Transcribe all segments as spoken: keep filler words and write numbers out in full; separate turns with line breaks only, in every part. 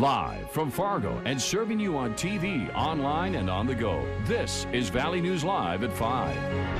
Live from Fargo and serving you on T V, online, and on the go. This is Valley News Live at five.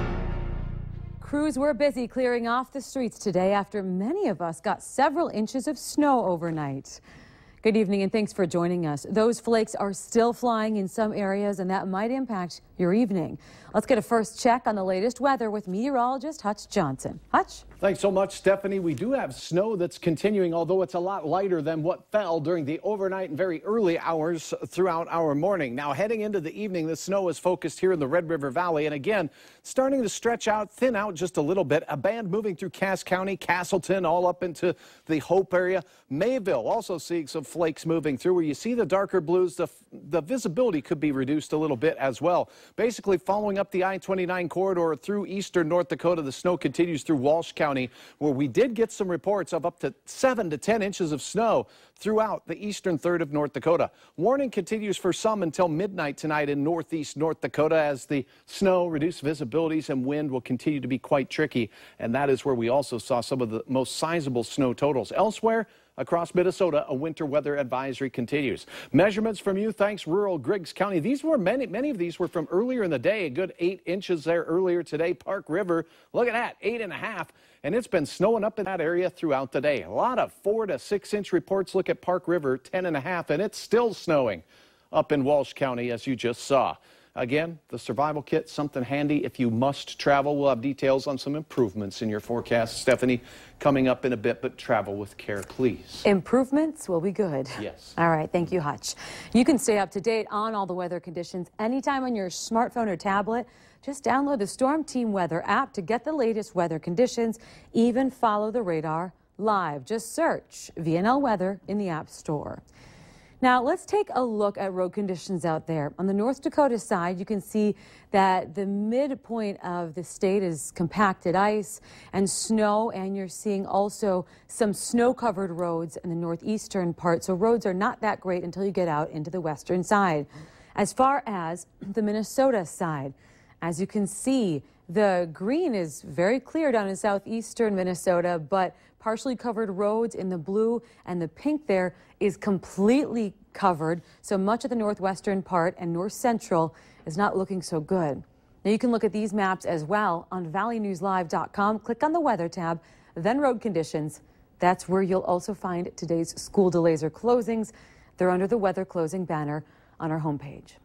Crews were busy clearing off the streets today after many of us got several inches of snow overnight. Good evening and thanks for joining us. Those flakes are still flying in some areas and that might impact your evening. Let's get a first check on the latest weather with meteorologist Hutch Johnson. Hutch?
Thanks so much, Stephanie. We do have snow that's continuing, although it's a lot lighter than what fell during the overnight and very early hours throughout our morning. Now, heading into the evening, the snow is focused here in the Red River Valley. And again, starting to stretch out, thin out just a little bit. A band moving through Cass County, Castleton, all up into the Hope area. Mayville also seeing some flakes moving through. Where you see the darker blues, the, the visibility could be reduced a little bit as well. Basically, following up the I twenty-nine corridor through eastern North Dakota, the snow continues through Walsh County, where we did get some reports of up to seven to ten inches of snow throughout the eastern third of North Dakota. Warning continues for some until midnight tonight in northeast North Dakota as the snow, reduced visibilities, and wind will continue to be quite tricky. And that is where we also saw some of the most sizable snow totals. Elsewhere, across Minnesota, a winter weather advisory continues. Measurements from you, thanks, rural Griggs County. These were many, many of these were from earlier in the day. A good eight inches there earlier today. Park River, look at that, eight and a half. And it's been snowing up in that area throughout the day. A lot of four to six inch reports. Look at Park River, ten and a half, and it's still snowing up in Walsh County, as you just saw. Again, the survival kit, something handy if you must travel. We'll have details on some improvements in your forecast, Stephanie, coming up in a bit, but travel with care, please.
Improvements will be good.
Yes.
All right. Thank you, Hutch. You can stay up to date on all the weather conditions anytime on your smartphone or tablet. Just download the Storm Team Weather app to get the latest weather conditions. Even follow the radar live. Just search V N L Weather in the App Store. Now, let's take a look at road conditions out there. On the North Dakota side, you can see that the midpoint of the state is compacted ice and snow, and you're seeing also some snow-covered roads in the northeastern part. So roads are not that great until you get out into the western side. As far as the Minnesota side, as you can see, the green is very clear down in southeastern Minnesota, but partially covered roads in the blue, and the pink there is completely covered. So much of the northwestern part and north central is not looking so good. Now you can look at these maps as well on valley news live dot com. Click on the weather tab, then road conditions. That's where you'll also find today's school delays or closings. They're under the weather closing banner on our homepage.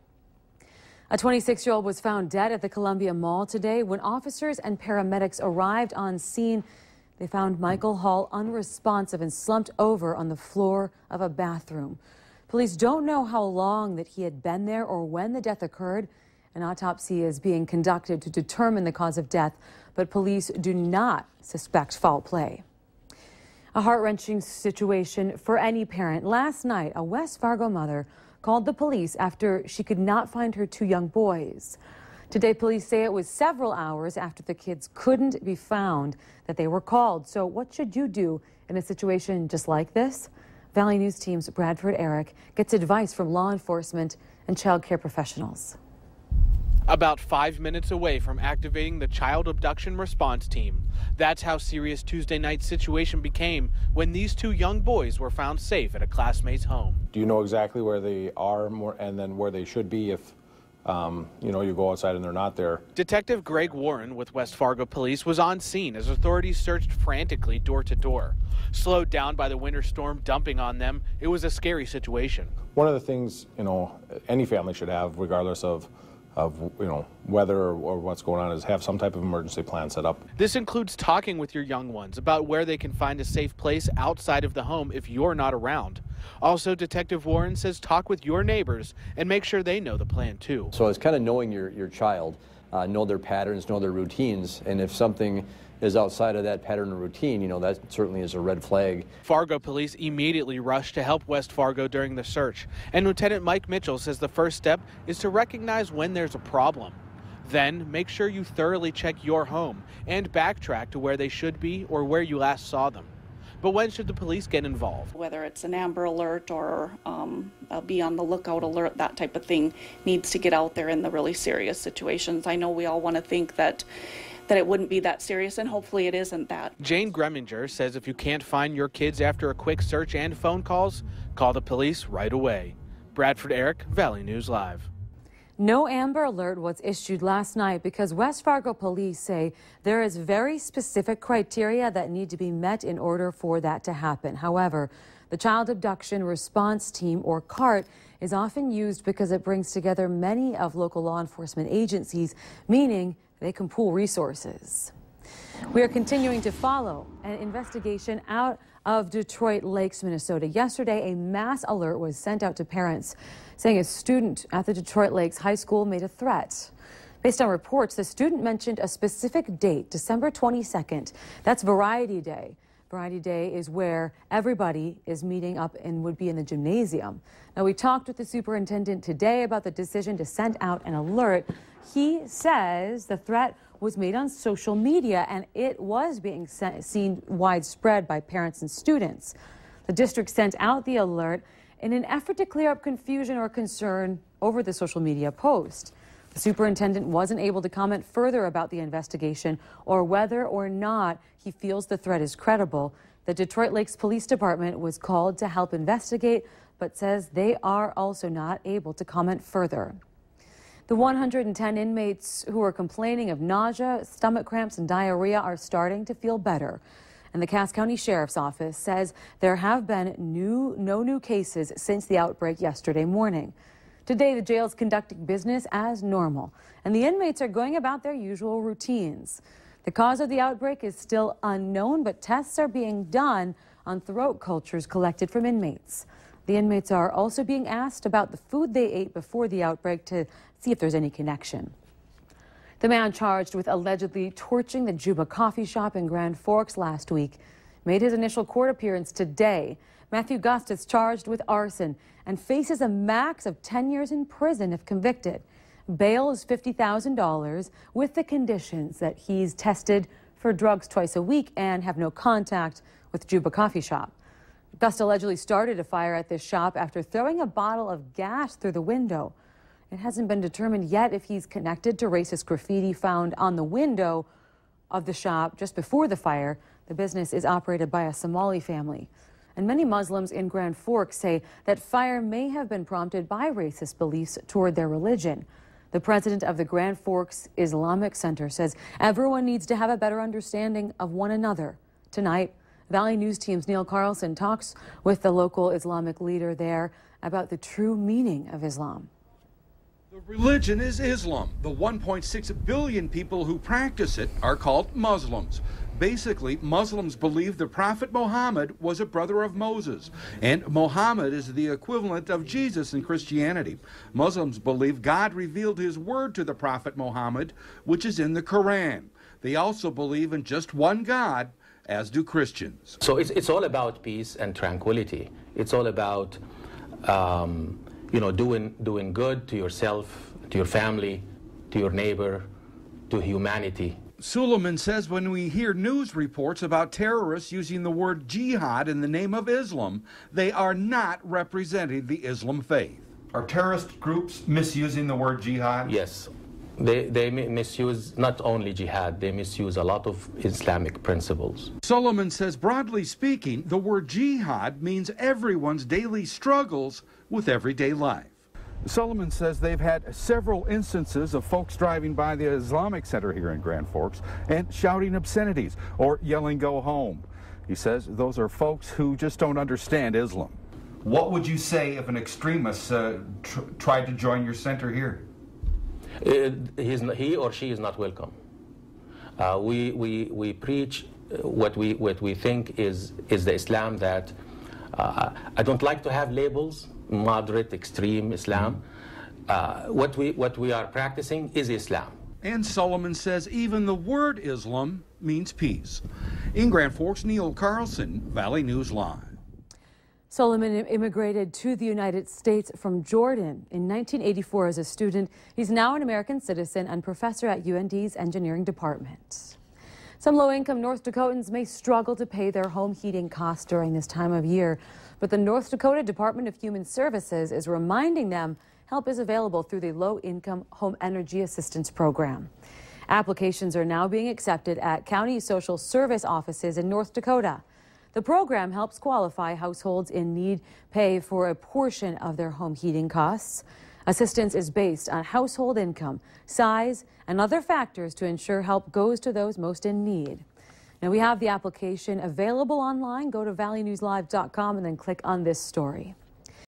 A twenty-six-year-old was found dead at the Columbia Mall today. When officers and paramedics arrived on scene, they found Michael Hall unresponsive and slumped over on the floor of a bathroom. Police don't know how long that he had been there or when the death occurred. An autopsy is being conducted to determine the cause of death, but police do not suspect foul play. A heart-wrenching situation for any parent. Last night, a West Fargo mother called the police after she could not find her two young boys. Today, police say it was several hours after the kids couldn't be found that they were called. So what should you do in a situation just like this? Valley News Team's Bradford Eric gets advice from law enforcement and child care professionals.
About five minutes away from activating the child abduction response team. That's how serious Tuesday night's situation became when these two young boys were found safe at a classmate's home.
Do you know exactly where they are more, and then where they should be if Um, you know, you go outside and they're not there?
Detective Greg Warren with West Fargo Police was on scene as authorities searched frantically door to door. Slowed down by the winter storm dumping on them, it was a scary situation.
One of the things, you know, any family should have, regardless of, of you know, weather or, or what's going on, is have some type of emergency plan set up.
This includes talking with your young ones about where they can find a safe place outside of the home if you're not around. Also, Detective Warren says talk with your neighbors and make sure they know the plan too.
So it's kind of knowing your, your child, uh, know their patterns, know their routines, and if something is outside of that pattern or routine, you know, that certainly is a red flag.
Fargo police immediately rushed to help West Fargo during the search, and Lieutenant Mike Mitchell says the first step is to recognize when there's a problem. Then make sure you thoroughly check your home and backtrack to where they should be or where you last saw them. But when should the police get involved?
Whether it's an Amber Alert or um, a be on the lookout alert, that type of thing needs to get out there in the really serious situations. I know we all want to think that that it wouldn't be that serious, and hopefully it isn't that.
Jane Greminger says if you can't find your kids after a quick search and phone calls, call the police right away. Bradford Eric, Valley News Live.
No Amber Alert was issued last night because West Fargo police say there is very specific criteria that need to be met in order for that to happen. However, the Child Abduction Response Team, or CART, is often used because it brings together many of local law enforcement agencies, meaning they can pool resources. We are continuing to follow an investigation out of Detroit Lakes, Minnesota. Yesterday, a mass alert was sent out to parents saying a student at the Detroit Lakes High School made a threat. Based on reports, the student mentioned a specific date, December twenty-second. That's Variety Day. Variety Day is where everybody is meeting up and would be in the gymnasium. Now, we talked with the superintendent today about the decision to send out an alert. He says the threat was made on social media and it was being seen widespread by parents and students. The district sent out the alert in an effort to clear up confusion or concern over the social media post. The superintendent wasn't able to comment further about the investigation or whether or not he feels the threat is credible. The Detroit Lakes Police Department was called to help investigate, but says they are also not able to comment further. The one hundred ten inmates who are complaining of nausea, stomach cramps, and diarrhea are starting to feel better. And the Cass County Sheriff's Office says there have been new, no new cases since the outbreak yesterday morning. Today, the jail is conducting business as normal, and the inmates are going about their usual routines. The cause of the outbreak is still unknown, but tests are being done on throat cultures collected from inmates. The inmates are also being asked about the food they ate before the outbreak to see if there's any connection. The man charged with allegedly torching the Juba coffee shop in Grand Forks last week made his initial court appearance today. Matthew Gust is charged with arson and faces a max of ten years in prison if convicted. Bail is fifty thousand dollars with the conditions that he's tested for drugs twice a week and have no contact with Juba coffee shop. Gust allegedly started a fire at this shop after throwing a bottle of gas through the window. It hasn't been determined yet if he's connected to racist graffiti found on the window of the shop just before the fire. The business is operated by a Somali family. And many Muslims in Grand Forks say that fire may have been prompted by racist beliefs toward their religion. The president of the Grand Forks Islamic Center says everyone needs to have a better understanding of one another. Tonight, Valley News Team's Neil Carlson talks with the local Islamic leader there about the true meaning of Islam.
The religion is Islam. The one point six billion people who practice it are called Muslims. Basically, Muslims believe the Prophet Muhammad was a brother of Moses, and Muhammad is the equivalent of Jesus in Christianity. Muslims believe God revealed his word to the Prophet Muhammad, which is in the Quran. They also believe in just one God, as do Christians.
So it's, it's all about peace and tranquility. It's all about um, you know, doing, doing good to yourself, to your family, to your neighbor, to humanity.
Suleiman says when we hear news reports about terrorists using the word jihad in the name of Islam, they are not representing the Islam faith.
Are terrorist groups misusing the word jihad?
Yes. They, they misuse not only jihad, they misuse a lot of Islamic principles.
Suleiman says, broadly speaking, the word jihad means everyone's daily struggles with everyday life.
Suleiman says they've had several instances of folks driving by the Islamic Center here in Grand Forks and shouting obscenities or yelling "go home." He says those are folks who just don't understand Islam. What would you say if an extremist uh, tr tried to join your center here?
Uh, he's not, he or she is not welcome. Uh, we, we, we preach what we, what we think is, is the Islam that uh, I don't like to have labels, moderate, extreme Islam. Uh, what, we, what we are practicing is Islam.
And Suleiman says even the word Islam means peace. In Grand Forks, Neil Carlson, Valley News Live.
Suleiman immigrated to the United States from Jordan in nineteen eighty-four as a student. He's now an American citizen and professor at U N D's engineering department. Some low-income North Dakotans may struggle to pay their home heating costs during this time of year, but the North Dakota Department of Human Services is reminding them help is available through the Low-Income Home Energy Assistance Program. Applications are now being accepted at county social service offices in North Dakota. The program helps qualify households in need pay for a portion of their home heating costs. Assistance is based on household income, size, and other factors to ensure help goes to those most in need. Now, we have the application available online. Go to valley news live dot com and then click on this story.